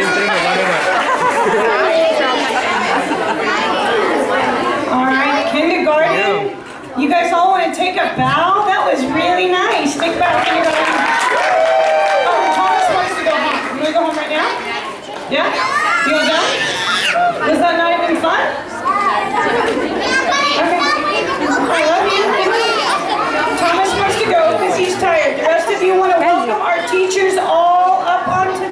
same thing or one of them? All right, kindergarten. You guys all want to take a bow? That was really nice. Take a bow, kindergarten. Oh, Thomas wants to go home. You want to go home right now? Yeah?